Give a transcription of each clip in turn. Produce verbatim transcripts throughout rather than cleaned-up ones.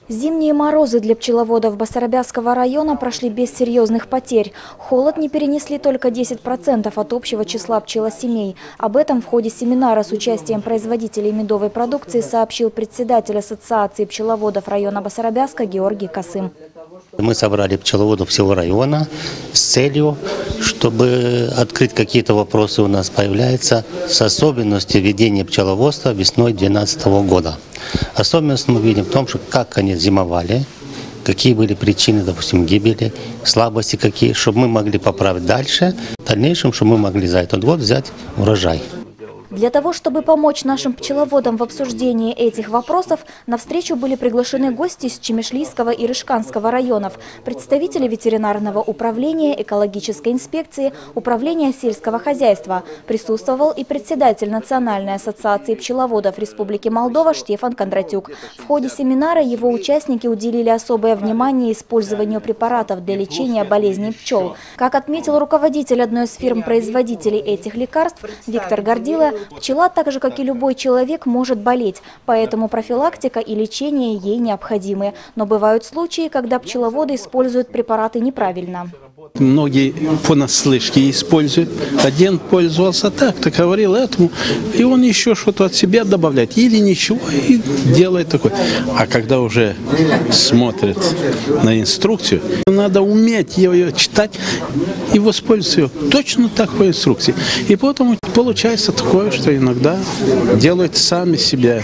Зимние морозы для пчеловодов Басарабяского района прошли без серьезных потерь. Холод не перенесли только десять процентов от общего числа пчелосемей. Об этом в ходе семинара с участием производителей медовой продукции сообщил председатель Ассоциации пчеловодов района Басарабяска Георгий Косым. Мы собрали пчеловодов всего района с целью, чтобы открыть какие-то вопросы у нас появляются с особенностью ведения пчеловодства весной две тысячи двенадцатого года. Особенность мы видим в том, что как они зимовали, какие были причины, допустим, гибели, слабости какие, чтобы мы могли поправить дальше, в дальнейшем, чтобы мы могли за этот год взять урожай. Для того, чтобы помочь нашим пчеловодам в обсуждении этих вопросов, на встречу были приглашены гости из Чемишлийского и Рыжканского районов, представители ветеринарного управления, экологической инспекции, управления сельского хозяйства. Присутствовал и председатель Национальной ассоциации пчеловодов Республики Молдова Штефан Кондратюк. В ходе семинара его участники уделили особое внимание использованию препаратов для лечения болезней пчел. Как отметил руководитель одной из фирм-производителей этих лекарств Виктор Гордила, пчела, так же как и любой человек, может болеть, поэтому профилактика и лечение ей необходимы. Но бывают случаи, когда пчеловоды используют препараты неправильно. Многие понаслышке используют. Один пользовался так-то, говорил этому, и он еще что-то от себя добавляет. Или ничего, и делает такое. А когда уже смотрит на инструкцию, надо уметь ее читать и воспользоваться ее точно так по инструкции. И потом получается такое, что иногда делают сами себя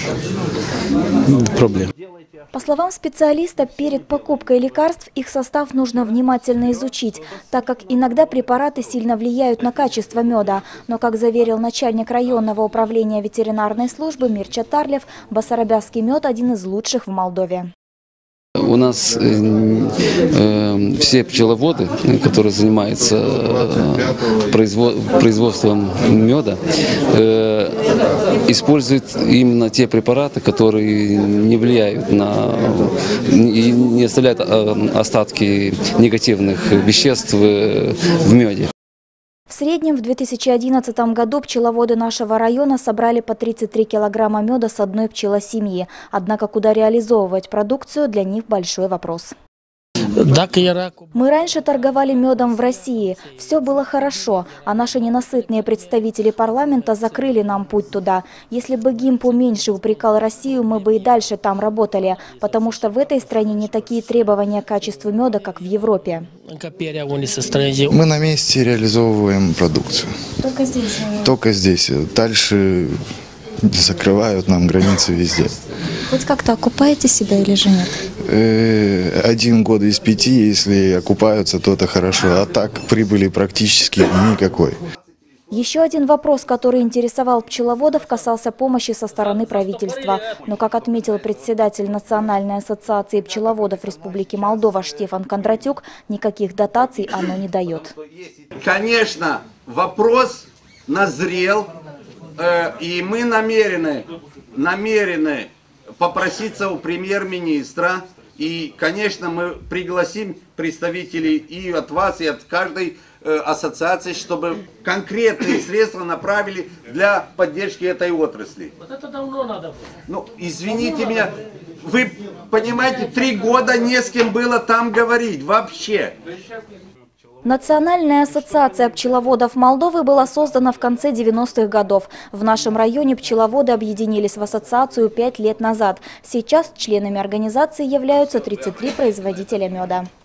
проблемы. По словам специалиста, перед покупкой лекарств их состав нужно внимательно изучить, так как иногда препараты сильно влияют на качество меда. Но, как заверил начальник районного управления ветеринарной службы Мирча Тарлев, басарабяский мед один из лучших в Молдове. У нас э, э, все пчеловоды, которые занимаются э, производ, производством меда, э, используют именно те препараты, которые не влияют на и не оставляют остатки негативных веществ в меде. В среднем в две тысячи одиннадцатом году пчеловоды нашего района собрали по тридцать три килограмма меда с одной пчелосемьи. Однако куда реализовывать продукцию, для них большой вопрос. Мы раньше торговали медом в России. Все было хорошо, а наши ненасытные представители парламента закрыли нам путь туда. Если бы Гимпу меньше упрекал Россию, мы бы и дальше там работали, потому что в этой стране не такие требования к качеству меда, как в Европе. Мы на месте реализовываем продукцию. Только здесь? Только здесь. Дальше закрывают нам границы везде. Хоть как-то окупаете себя или же нет? Один год из пяти, если окупаются, то это хорошо. А так прибыли практически никакой. Еще один вопрос, который интересовал пчеловодов, касался помощи со стороны правительства. Но, как отметил председатель Национальной ассоциации пчеловодов Республики Молдова Штефан Кондратюк, никаких дотаций оно не дает. Конечно, вопрос назрел, и мы намерены, намерены попроситься у премьер-министра. И, конечно, мы пригласим представителей и от вас, и от каждой э, ассоциации, чтобы конкретные средства направили для поддержки этой отрасли. Вот это давно надо было. Ну, извините меня, вы понимаете, три года не с кем было там говорить вообще. Национальная ассоциация пчеловодов Молдовы была создана в конце девяностых годов. В нашем районе пчеловоды объединились в ассоциацию пять лет назад. Сейчас членами организации являются тридцать три производителя меда.